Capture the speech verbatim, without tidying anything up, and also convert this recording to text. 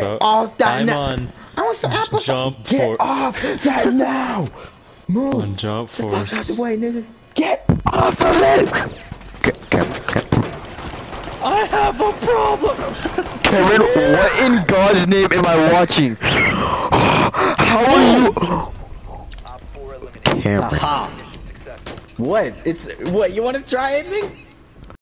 Get Bro, off that I'm now. on I want some apples. jump Get for off that now. Move. on jump Get the fuck out force. the way, nigga. Get off of it. Kevin, Kevin. I have a problem. Kevin, what in God's name am I watching? How are you? Kevin. Aha. What? It's what? You want to try anything?